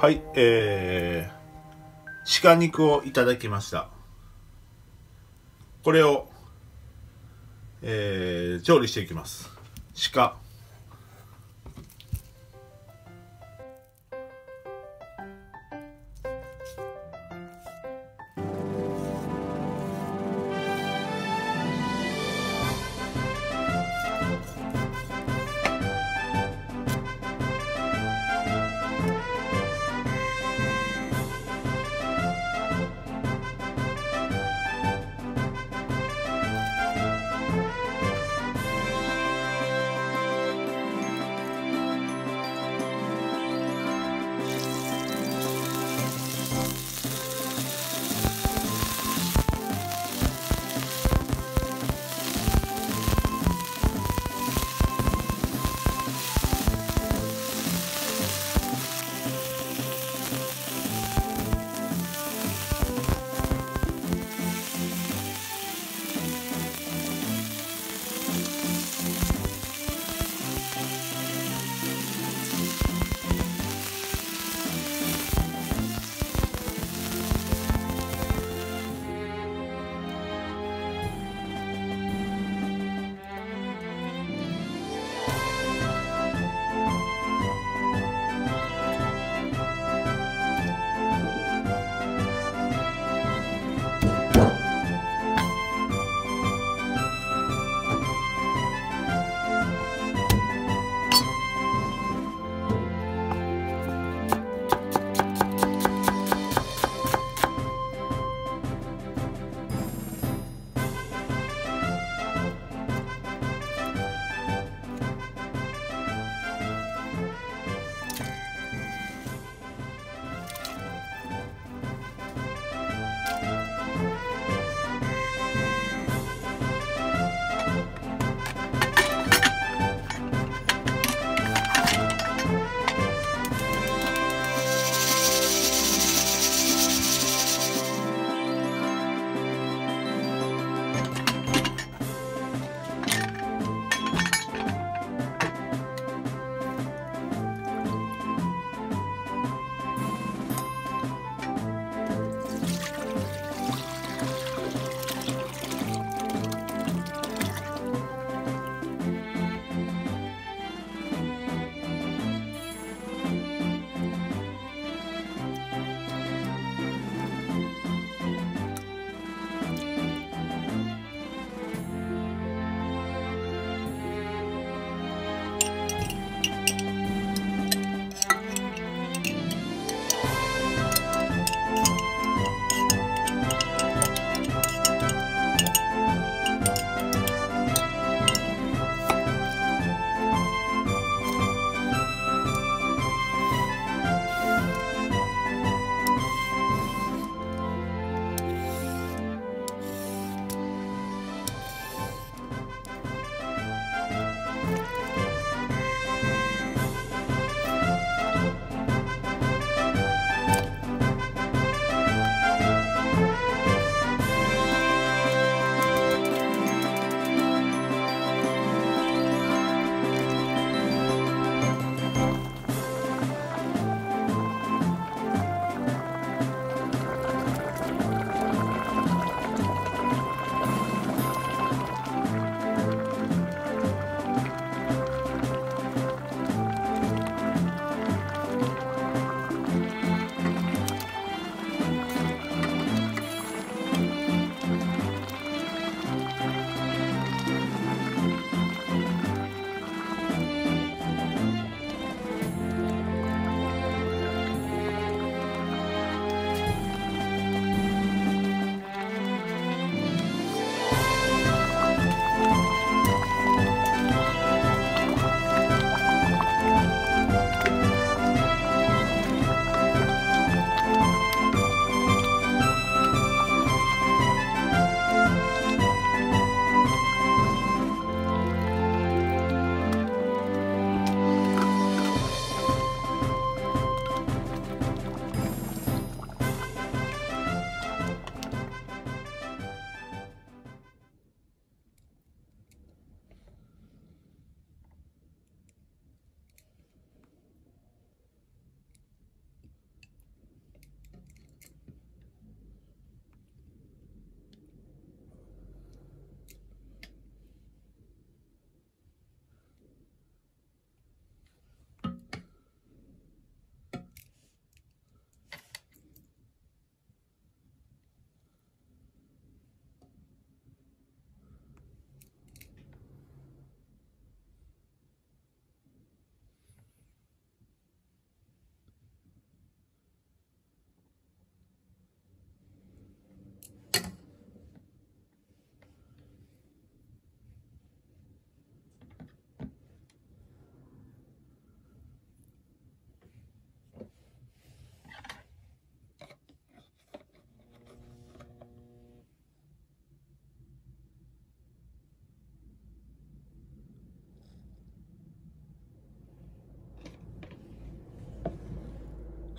はい、鹿肉をいただきました。これを、調理していきます。鹿。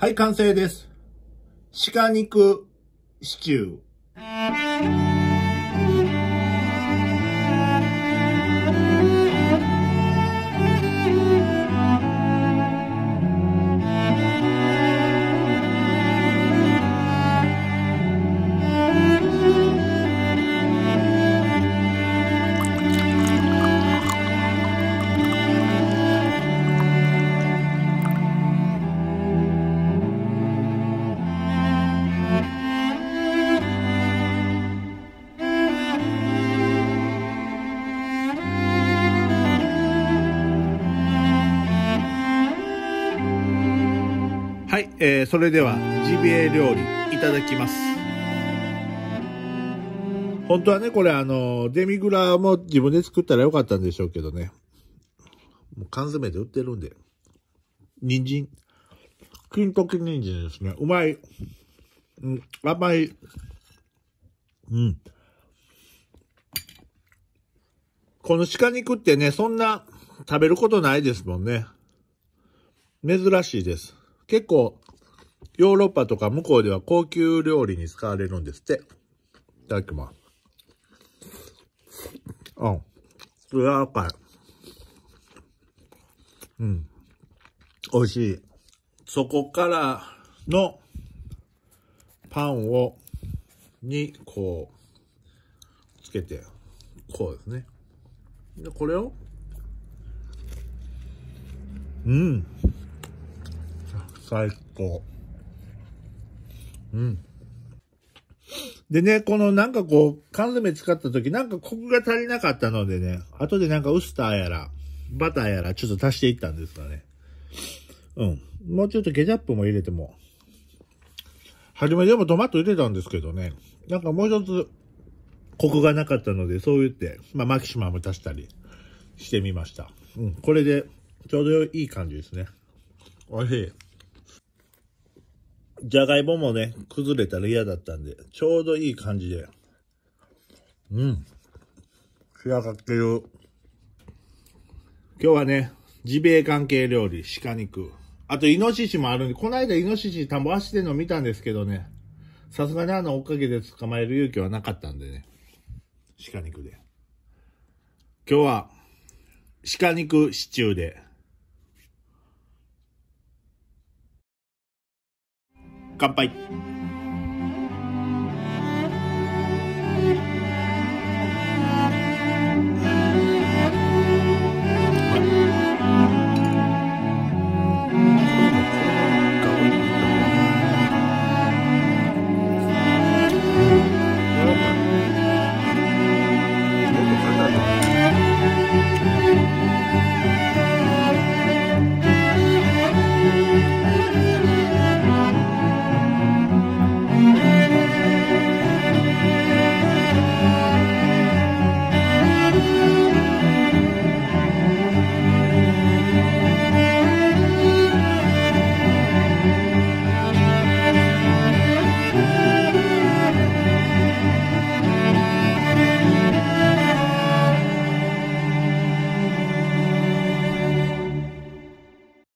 はい、完成です。鹿肉シチュー。はい、それではジビエ料理いただきます。本当はね、これデミグラも自分で作ったらよかったんでしょうけどね。もう缶詰で売ってるんで。人参。金時人参ですね。うまい。うん、甘い。うん。この鹿肉ってね、そんな食べることないですもんね。珍しいです。結構、ヨーロッパとか向こうでは高級料理に使われるんですって。いただきます。柔らかい。うん。美味しい。そこからのパンにこう、つけて、こうですね。で、これを、最高。でね、このなんかこう、缶詰使った時なんかコクが足りなかったのでね、後でなんかウスターやら、バターやらちょっと足していったんですがね。もうちょっとケチャップも入れても。初めでもトマト入れたんですけどね、なんかもう一つ、コクがなかったので、そう言って、マキシマム足したりしてみました。これでちょうどいい感じですね。おいしい。じゃがいももね、崩れたら嫌だったんで、ちょうどいい感じで。仕上がってる。今日はね、ジビエ関係料理、鹿肉。あと、イノシシもあるんで、この間イノシシ田んぼ走ってんの見たんですけどね、さすがに追っかけで捕まえる勇気はなかったんでね、鹿肉で。今日は、鹿肉シチューで、乾杯。